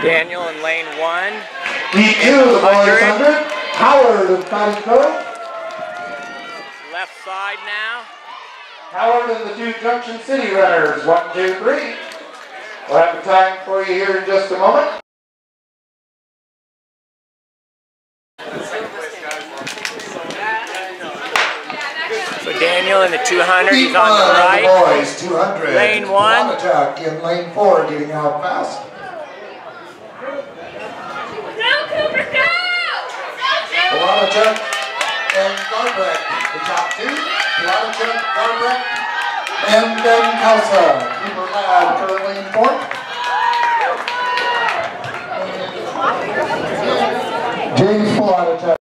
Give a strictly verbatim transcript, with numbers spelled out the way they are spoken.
Daniel in lane one. Heat two, the boys one hundred. Howard of Cottage Grove. Left side now. Howard and the two Junction City runners, one, two, three. We'll have the time for you here in just a moment. So Daniel in the two hundred, he's on the right. The boys, two hundred. Lane one. Wanachuck in lane four, getting out fast. Go, Cooper, go! Wanachuck and Garbrecht, the top two. Wanachuck, Garbrecht, and then Kelsa. Cooper Lad currently in fourth. James Wanachuck.